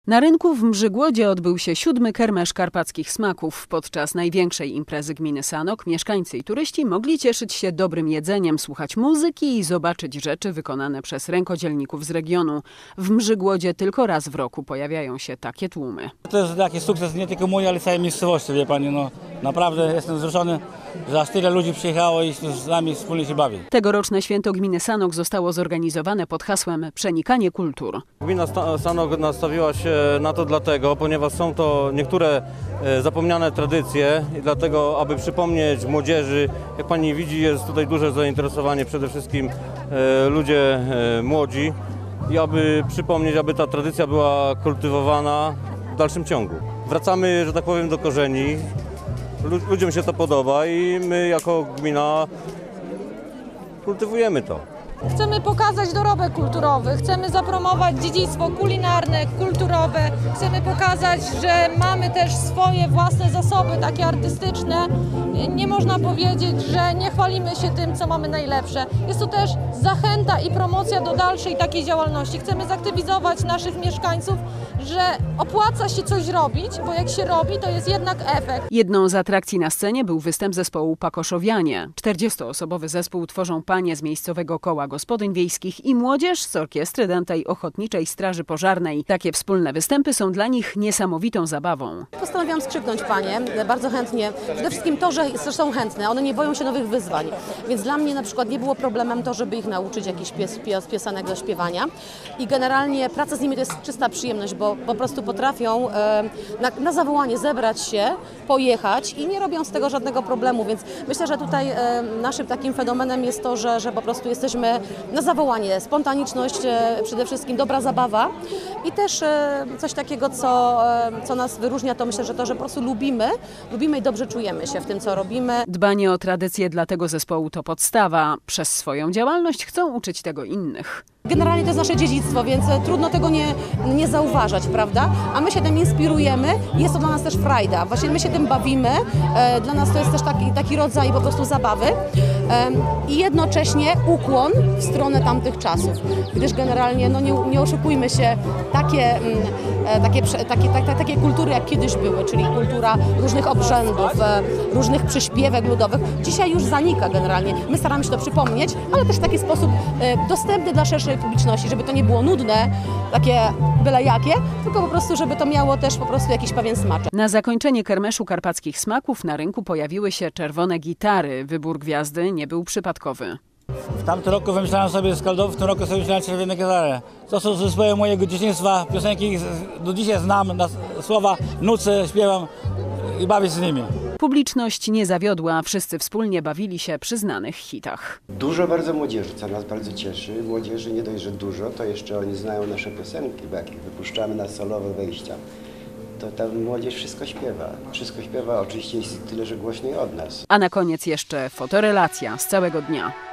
Na rynku w Mrzygłodzie odbył się 7. Kermesz Karpackich Smaków. Podczas największej imprezy gminy Sanok mieszkańcy i turyści mogli cieszyć się dobrym jedzeniem, słuchać muzyki i zobaczyć rzeczy wykonane przez rękodzielników z regionu. W Mrzygłodzie tylko raz w roku pojawiają się takie tłumy. To jest taki sukces nie tylko mój, ale całej miejscowości, wie pani. No, naprawdę jestem wzruszony, że aż tyle ludzi przyjechało i z nami wspólnie się bawi. Tegoroczne święto gminy Sanok zostało zorganizowane pod hasłem Przenikanie kultur. Gmina Sanok nastawiła się na to dlatego, ponieważ są to niektóre zapomniane tradycje i dlatego, aby przypomnieć młodzieży, jak pani widzi, jest tutaj duże zainteresowanie, przede wszystkim ludzie młodzi i aby przypomnieć, aby ta tradycja była kultywowana w dalszym ciągu. Wracamy, że tak powiem, do korzeni. Ludziom się to podoba i my jako gmina kultywujemy to. Chcemy pokazać dorobek kulturowy, chcemy zapromować dziedzictwo kulinarne, kulturowe, chcemy pokazać, że mamy też swoje własne zasoby, takie artystyczne. Nie można powiedzieć, że nie chwalimy się tym, co mamy najlepsze. Jest to też zachęta i promocja do dalszej takiej działalności. Chcemy zaktywizować naszych mieszkańców, że opłaca się coś robić, bo jak się robi, to jest jednak efekt. Jedną z atrakcji na scenie był występ zespołu Pakoszowianie. 40-osobowy zespół tworzą panie z miejscowego koła gospodyń wiejskich i młodzież z orkiestry Dętej Ochotniczej Straży Pożarnej. Takie wspólne występy są dla nich niesamowitą zabawą. Postanowiłam skrzyknąć panie, bardzo chętnie. Przede wszystkim to, że są chętne, one nie boją się nowych wyzwań. Więc dla mnie na przykład nie było problemem to, żeby ich nauczyć jakichś piosenek do śpiewania. I generalnie praca z nimi to jest czysta przyjemność, bo po prostu potrafią na zawołanie zebrać się, pojechać i nie robią z tego żadnego problemu. Więc myślę, że tutaj naszym takim fenomenem jest to, że po prostu jesteśmy na zawołanie, spontaniczność, przede wszystkim dobra zabawa i też coś takiego, co nas wyróżnia, to myślę, że to, że po prostu lubimy i dobrze czujemy się w tym, co robimy. Dbanie o tradycje dla tego zespołu to podstawa. Przez swoją działalność chcą uczyć tego innych. Generalnie to jest nasze dziedzictwo, więc trudno tego nie zauważać, prawda? A my się tym inspirujemy i jest to dla nas też frajda. Właśnie my się tym bawimy, dla nas to jest też taki rodzaj po prostu zabawy i jednocześnie ukłon w stronę tamtych czasów, gdyż generalnie, no nie oszukujmy się, takie kultury jak kiedyś były, czyli kultura różnych obrzędów, różnych przyśpiewek ludowych, dzisiaj już zanika generalnie. My staramy się to przypomnieć, ale też w taki sposób dostępny dla szerszej publiczności, żeby to nie było nudne, takie byle jakie, tylko po prostu, żeby to miało też po prostu jakiś pewien smaczek. Na zakończenie Kermeszu Karpackich Smaków na rynku pojawiły się czerwone gitary. Wybór gwiazdy nie był przypadkowy. W tamtym roku wymyślałem sobie skaldowy, w tym roku sobie wymyślałem czerwone gitary. To są zespoły mojego dzieciństwa, piosenki do dzisiaj znam, słowa nucę, śpiewam i bawię się z nimi. Publiczność nie zawiodła, wszyscy wspólnie bawili się przy znanych hitach. Dużo bardzo młodzieży, co nas bardzo cieszy. Młodzieży nie dość, że dużo, to jeszcze oni znają nasze piosenki, bo jak ich wypuszczamy na solowe wejścia, to ta młodzież wszystko śpiewa. Wszystko śpiewa, oczywiście jest tyle, że głośniej od nas. A na koniec jeszcze fotorelacja z całego dnia.